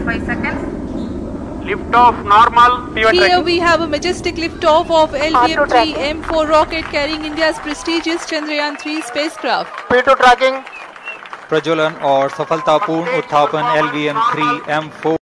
5 seconds. Lift off normal. Here we have a majestic lift-off of LVM-3 M4 rocket carrying India's prestigious Chandrayaan-3 spacecraft. P2 tracking. प्रज्वलन और सफलतापूर्ण उत्थापन LVM-3 M4